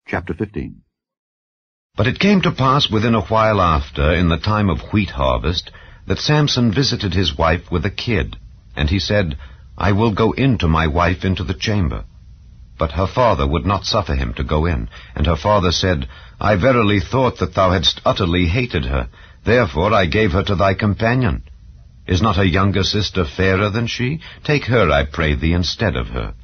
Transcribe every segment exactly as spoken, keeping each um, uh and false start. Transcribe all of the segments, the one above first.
Chapter fifteen. But it came to pass within a while after, in the time of wheat harvest, that Samson visited his wife with a kid. And he said, I will go in to my wife into the chamber. But her father would not suffer him to go in. And her father said, I verily thought that thou hadst utterly hated her. Therefore I gave her to thy companion. Is not her younger sister fairer than she? Take her, I pray thee, instead of her.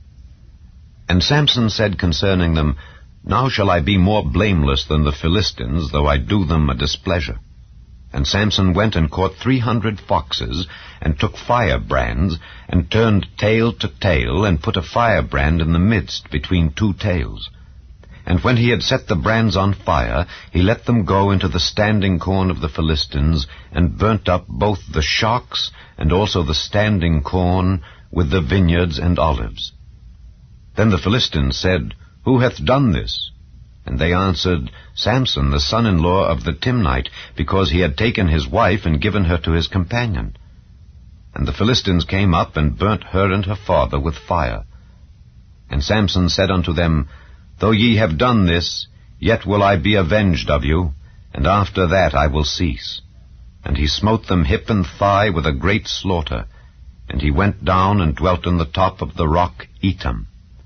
And Samson said concerning them, Now shall I be more blameless than the Philistines, though I do them a displeasure. And Samson went and caught three hundred foxes, and took firebrands, and turned tail to tail, and put a firebrand in the midst between two tails. And when he had set the brands on fire, he let them go into the standing corn of the Philistines, and burnt up both the shocks, and also the standing corn, with the vineyards and olives. Then the Philistines said, Who hath done this? And they answered, Samson, the son-in-law of the Timnite, because he had taken his wife and given her to his companion. And the Philistines came up and burnt her and her father with fire. And Samson said unto them, Though ye have done this, yet will I be avenged of you, and after that I will cease. And he smote them hip and thigh with a great slaughter, and he went down and dwelt on the top of the rock Etam.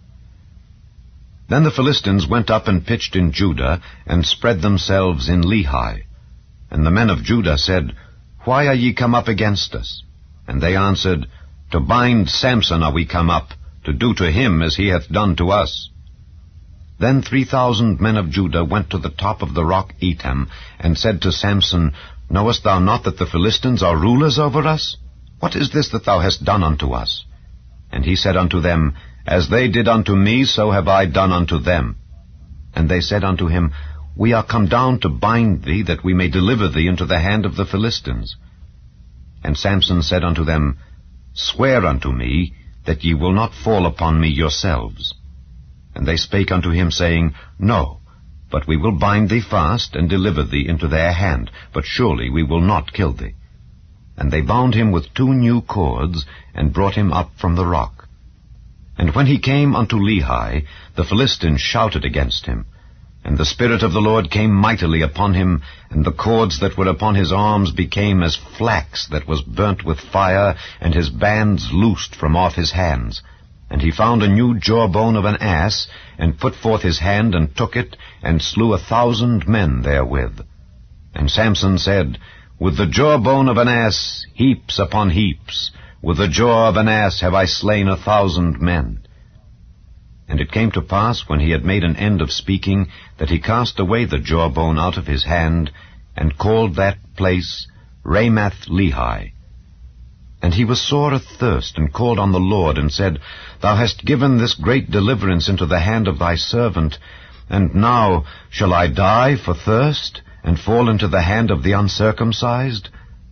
Then the Philistines went up and pitched in Judah, and spread themselves in Lehi. And the men of Judah said, Why are ye come up against us? And they answered, To bind Samson are we come up, to do to him as he hath done to us. Then three thousand men of Judah went to the top of the rock Etam, and said to Samson, Knowest thou not that the Philistines are rulers over us? What is this that thou hast done unto us? And he said unto them, As they did unto me, so have I done unto them. And they said unto him, We are come down to bind thee, that we may deliver thee into the hand of the Philistines. And Samson said unto them, Swear unto me, that ye will not fall upon me yourselves. And they spake unto him, saying, No, but we will bind thee fast, and deliver thee into their hand, but surely we will not kill thee. And they bound him with two new cords, and brought him up from the rock. And when he came unto Lehi, the Philistines shouted against him. And the Spirit of the Lord came mightily upon him, and the cords that were upon his arms became as flax that was burnt with fire, and his bands loosed from off his hands. And he found a new jawbone of an ass, and put forth his hand, and took it, and slew a thousand men therewith. And Samson said, With the jawbone of an ass, heaps upon heaps, with the jaw of an ass have I slain a thousand men. And it came to pass, when he had made an end of speaking, that he cast away the jawbone out of his hand, and called that place Ramath Lehi. And he was sore athirst, and called on the Lord, and said, Thou hast given this great deliverance into the hand of thy servant, and now shall I die for thirst, and fall into the hand of the uncircumcised?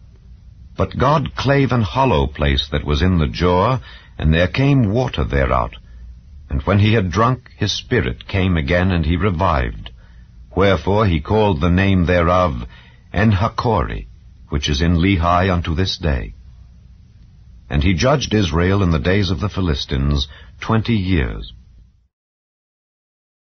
But God clave an hollow place that was in the jaw, and there came water thereout. And when he had drunk, his spirit came again, and he revived. Wherefore he called the name thereof En-hakkore, which is in Lehi unto this day. And he judged Israel in the days of the Philistines twenty years.